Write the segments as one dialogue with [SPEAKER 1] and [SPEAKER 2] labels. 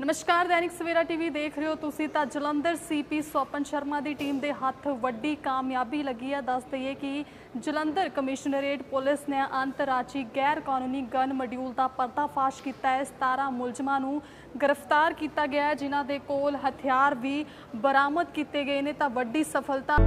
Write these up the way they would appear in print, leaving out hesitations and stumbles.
[SPEAKER 1] नमस्कार, दैनिक सवेरा टीवी देख रहे हो तुसी। तो जलंधर सीपी स्वपन शर्मा की टीम के हथ वड्डी कामयाबी लगी है। दस दईए कि जलंधर कमिश्नरेट पुलिस ने अंतरराजी गैर कानूनी गन मड्यूल का पर्दाफाश किया है। 17 मुलजमान नूं गिरफ्तार किया गया है, जिन्हां दे कोल हथियार भी बरामद किए गए हैं। तो वड्डी सफलता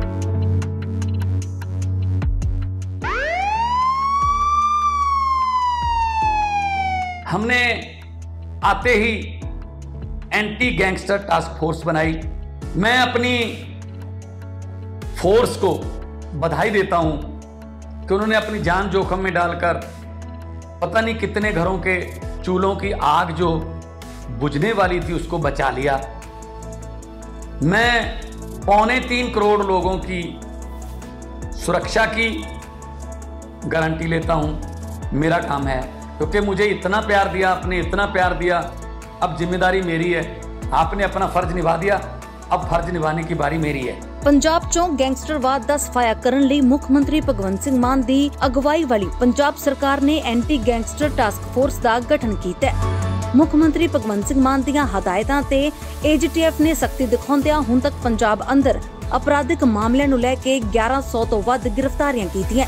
[SPEAKER 2] हमने आते ही एंटी गैंगस्टर टास्क फोर्स बनाई। मैं अपनी फोर्स को बधाई देता हूं कि उन्होंने अपनी जान जोखिम में डालकर पता नहीं कितने घरों के चूल्हों की आग जो बुझने वाली थी उसको बचा लिया। मैं 3.25 करोड़ लोगों की सुरक्षा की गारंटी लेता हूं। मेरा काम है, क्योंकि मुझे इतना प्यार दिया, आपने इतना प्यार दिया, अब जिम्मेदारी मेरी है। आपने अपना फर्ज निभा दिया, अब फर्ज निभाने की बारी मेरी है।
[SPEAKER 3] पंजाब चों गैंगस्टरवाद दा सफाया करन लई मुख मंत्री भगवंत सिंह मान दी अगवाई वाली पंजाब सरकार ने एंटी गैंगस्टर टास्क फोर्स का गठन किया है। मुख मंत्री भगवंत सिंह मान दियां हदायतां ते AGTF ने सख्ती दिखाउंदियां हुण तक पंजाब अंदर अपराधिक मामलिਆਂ ਨੂੰ ਲੈ ਕੇ 1100 ਤੋਂ ਵੱਧ गिरफ्तारियां कीतियां,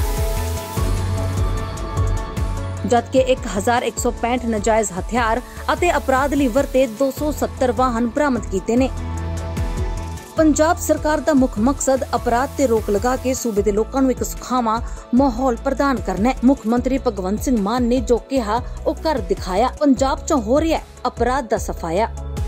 [SPEAKER 3] जबकि 1165 नजायज हथियार ਅਤੇ अपराध ਲਈ ਵਰਤੇ 270 ਵਾਹਨ बरामद ਕੀਤੇ ਨੇ। पंजाब सरकार ਦਾ ਮੁੱਖ ਮਕਸਦ अपराध ਤੇ ਰੋਕ ਲਗਾ ਕੇ ਸੂਬੇ ਦੇ ਲੋਕਾਂ ਨੂੰ ਇੱਕ ਸੁਖਾਵਾਂ ਮਾਹੌਲ ਪ੍ਰਦਾਨ ਕਰਨਾ ਹੈ। ਮੁੱਖ ਮੰਤਰੀ ਭਗਵੰਤ ਸਿੰਘ ਮਾਨ ਨੇ ਜੋ ਕਿਹਾ ਉਹ ਕਰ ਦਿਖਾਇਆ। ਪੰਜਾਬ 'ਚ ਹੋ ਰਿਹਾ अपराध ਦਾ ਸਫਾਇਆ।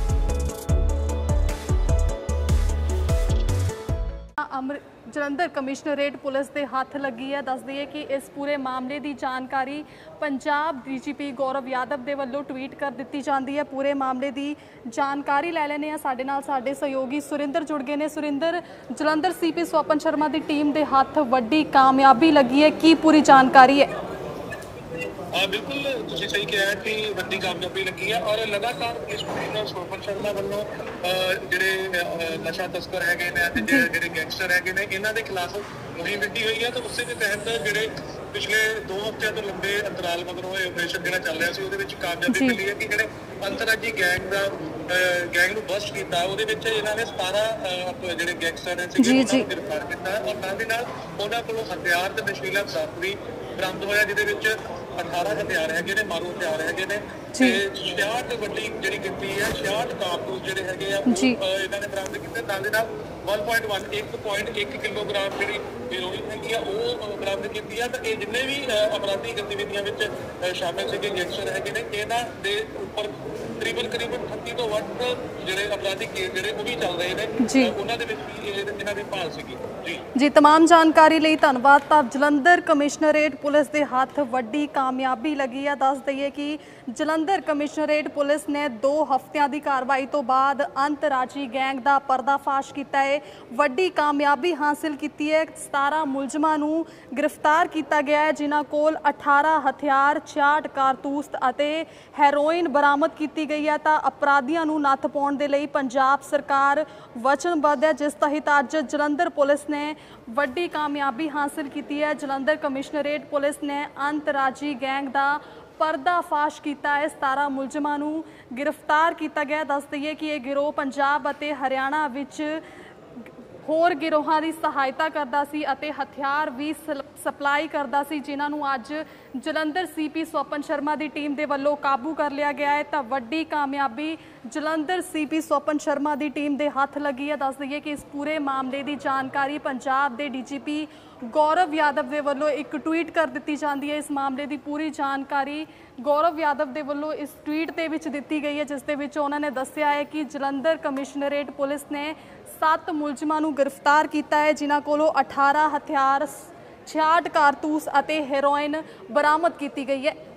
[SPEAKER 1] जलंधर कमिश्नरेट पुलिस के हथ लगी है। दस दईए कि इस पूरे मामले की जानकारी पंजाब DGP गौरव यादव के वलों ट्वीट कर दी जाती है। पूरे मामले की जानकारी लै लेने साडे नाल साडे सहयोगी सुरिंदर जुड़ गए हैं। सुरिंदर, जलंधर CP स्वपन शर्मा की टीम के हथ वड्डी कामयाबी लगी है, की पूरी जानकारी है?
[SPEAKER 4] बिल्कुल तुसीं सही कहा कि वड्डी कामयाबी लगी है और लगातार पुलिस कमिश्नर स्वपन शर्मा वालों ਜਿਹੜੇ ਨਸ਼ਾ ਤਸਕਰ ਹੈਗੇ ਨੇ ਤੇ ਜਿਹੜੇ ਗੈਂਗਸਟਰ ਹੈਗੇ ਨੇ ਇਹਨਾਂ ਦੇ ਖਿਲਾਫ ਮੁਹਿੰਮ ਵਿੱਢੀ ਹੋਈ ਹੈ। ਤਾਂ ਉਸੇ ਦੇ ਤਹਿਤ ਜਿਹੜੇ ਪਿਛਲੇ 2 ਹਫ਼ਤਿਆਂ ਤੋਂ ਲੰਬੇ ਅੰਤਰਾਲ ਮਗਰੋਂ ਇਹ ਆਪਰੇਸ਼ਨ ਜਿਹੜਾ ਚੱਲ ਰਿਹਾ ਸੀ ਉਹਦੇ ਵਿੱਚ ਕਾਮਯਾਬੀ ਮਿਲੀ ਹੈ ਕਿ ਜਿਹੜੇ ਅੰਤਰਰਾਜੀ ਗੈਂਗ ਨੂੰ ਬਸਟ ਕੀਤਾ ਉਹਦੇ ਵਿੱਚ ਇਹਨਾਂ ਨੇ 17 ਜਿਹੜੇ ਗੈਂਗਸਟਰ ਨੇ ਸੀਗੇ ਉਹਨਾਂ ਨੂੰ ਗ੍ਰਿਫਤਾਰ ਕੀਤਾ ਔਰ ਨਾਲ ਦੀ ਨਾਲ ਉਹਨਾਂ ਕੋਲੋਂ ਹਥਿਆਰ ਤੇ ਨਸ਼ੀਲਾ ਪਦਾਰਥ ਵੀ ਬਰਾਮਦ ਹੋਇਆ, ਜਿਹਦੇ ਵਿੱਚ 18 ਹਥਿਆਰ ਹੈਗੇ ਨੇ, ਮਾਰੂ ਹਥਿਆਰ ਹੈਗੇ ਨੇ ਤੇ 66 ਵੱਡੀ ਜਿਹੜੀ ਗਿਣਤੀ ਹੈ 66 ਕਾਰਤੂਸ ਜਿਹੜੇ ਹੈਗੇ ਆ ਇਹਨਾਂ ਨੇ ਬਰਾਮਦ ਕੀਤੇ। ਨਾਲ ਦੇ ਨਾਲ 1.1 ਕਿਲੋਗ੍ਰਾਮ ਜਿਹੜੀ ਹੈਰੋਇਨ ਹੈਗੀ ਆ ਉਹ ਬਰਾਮਦ ਕੀਤੀ ਆ। ਤਾਂ ਇਹ ਜਿੰਨੇ ਵੀ ਅਪਰਾਧੀ ਗਤੀਵਿਧੀਆਂ ਵਿੱਚ ਸ਼ਾਮਿਲ ਸੀਗੇ ਗੈਂਗਸਟਰ ਹੈਗੇ ਨੇ, ਇਹਨਾਂ ਦੇ ਉੱਪਰ ਤਕਰੀਬਨ 38 ਤੋਂ ਵੱਧ ਜਿਹੜੇ ਅਪਰਾਧੀ ਕੇਸ ਜਿਹੜੇ ਉਹ ਵੀ ਚੱਲ ਰਹੇ ਨੇ। ਉਹਨਾਂ ਦੇ ਵਿੱਚ ਵੀ ਇਹਨਾਂ ਦੀ ਭਾਲ ਸੀਗੀ।
[SPEAKER 1] जी तमाम जानकारी ਲਈ ਧੰਨਵਾਦ। ਤਾਂ ਜਲੰਧਰ ਕਮਿਸ਼ਨਰੇਟ ਪੁਲਿਸ ਦੇ ਹੱਥ ਵੱਡੀ ਕਾਮਯਾਬੀ ਲੱਗੀ ਹੈ। ਦੱਸ ਦਈਏ ਕਿ ਜਲੰਧਰ ਕਮਿਸ਼ਨਰੇਟ ਪੁਲਿਸ ਨੇ 2 ਹਫ਼ਤਿਆਂ ਦੀ ਕਾਰਵਾਈ ਤੋਂ ਬਾਅਦ ਅੰਤਰਰਾਜੀ ਗੈਂਗ ਦਾ ਪਰਦਾਫਾਸ਼ ਕੀਤਾ ਹੈ, ਵੱਡੀ ਕਾਮਯਾਬੀ ਹਾਸਲ ਕੀਤੀ ਹੈ। 17 ਮੁਲਜ਼ਮਾਂ ਨੂੰ ਗ੍ਰਿਫਤਾਰ ਕੀਤਾ ਗਿਆ ਹੈ, ਜਿਨ੍ਹਾਂ ਕੋਲ 18 ਹਥਿਆਰ, 66 ਕਾਰਤੂਸ ਅਤੇ ਹੈਰੋਇਨ ਬਰਾਮਦ ਕੀਤੀ ਗਈ ਹੈ। ਤਾਂ ਅਪਰਾਧੀਆਂ ਨੂੰ ਨੱਥ ਪਾਉਣ ਦੇ ਲਈ ਪੰਜਾਬ ਸਰਕਾਰ ਵਚਨਬੱਧ ਹੈ, ਜਿਸ ਤਹਿਤ ਅੱਜ ਜਲੰਧਰ ਪੁਲਿਸ ने वड्डी कामयाबी हासिल की है। जलंधर कमिश्नरेट पुलिस ने अंतरराजी गैंग का पर्दाफाश किया है, 17 मुलजमां नूं गिरफ्तार किया गया। दस दईए कि यह गिरोह पंजाब और हरियाणा विच होर गिरोहां की सहायता करता सी अते हथियार भी सप्लाई करता सी, जिन्हां नूं अज जलंधर CP स्वपन शर्मा की टीम के वलों काबू कर लिया गया है। तो वड्डी कामयाबी जलंधर CP स्वपन शर्मा की टीम के हथ लगी है। दस दईए कि इस पूरे मामले की जानकारी पंजाब के DGP गौरव यादव के वलों एक ट्वीट कर दी जाती है। इस मामले की पूरी जानकारी गौरव यादव के वलों इस ट्वीट के विच दिती गई है, जिस दे विच उन्होंने दस्सिया है कि जलंधर कमिश्नरेट पुलिस ने 7 मुलजमां नूं गिरफ्तार किया है, जिन्हां कोलों 18 हथियार, 66 कारतूस और हेरोइन बरामद की गई है।